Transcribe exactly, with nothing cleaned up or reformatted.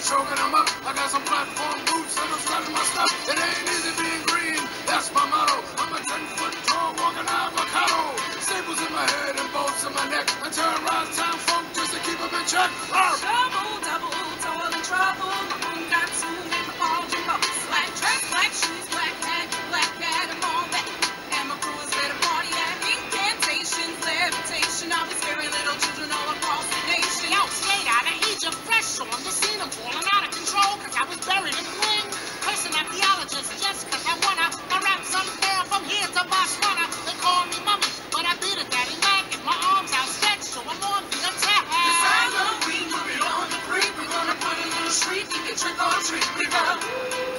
choking them up. I got some platform boots and I'm starting my stuff. It ain't easy being green, that's my motto. I'm a ten foot tall walking avocado. Staples in my head and bolts in my neck. I terrorize town folk just to keep them in check. Arr! Trouble, double, toil and trouble. My mom got two and all the bubbles. Black dress, black shoes, black hat, black hat, and all that. And my crew is where the party at. Incantations, levitation. I'll be scaring little children all across the nation. Yo, straight out of Egypt, fresh on the scene. I'm falling out of control cause I was buried in bling. Cursing at theologists just cause I wanna. My rap's unfair from here to Botswana. They call me mummy, but I beat a daddy Mac. And my arms outstretched, so I'm on the attack. It's Halloween, we'll be on the creek. We're gonna put a little street. You can trick or treat. We got